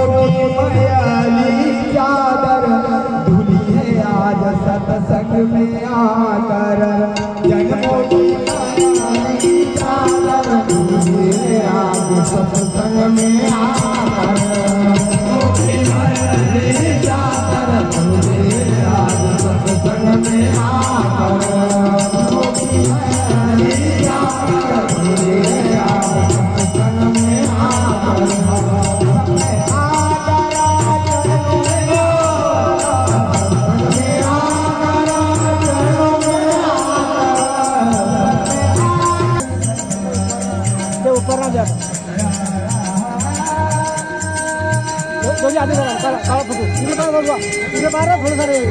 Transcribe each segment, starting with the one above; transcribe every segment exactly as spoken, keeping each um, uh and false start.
की मयाली चादर धुली है आज सत्संग में आकर। जन्मों की मयाली चादर धुली है आज सत्संग में आकर। चादर धुली है आज सत्संग में आकर। ऊपर ना जा तो आदमी काला काला फोटो इधर बाहर बोलवा इधर बाहर थोड़ा सारे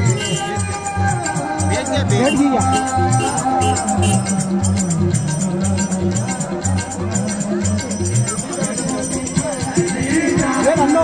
बैठ गया ये बंदो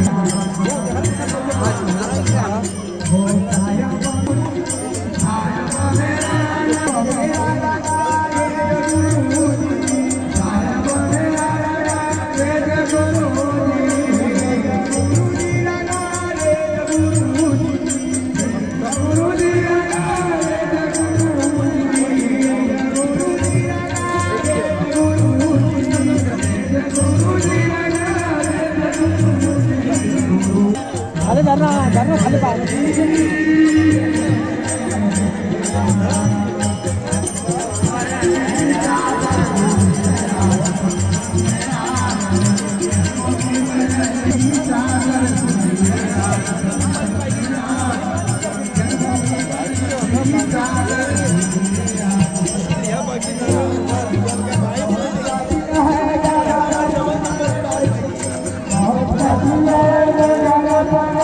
अरे धरना धरना खाली पार Bye.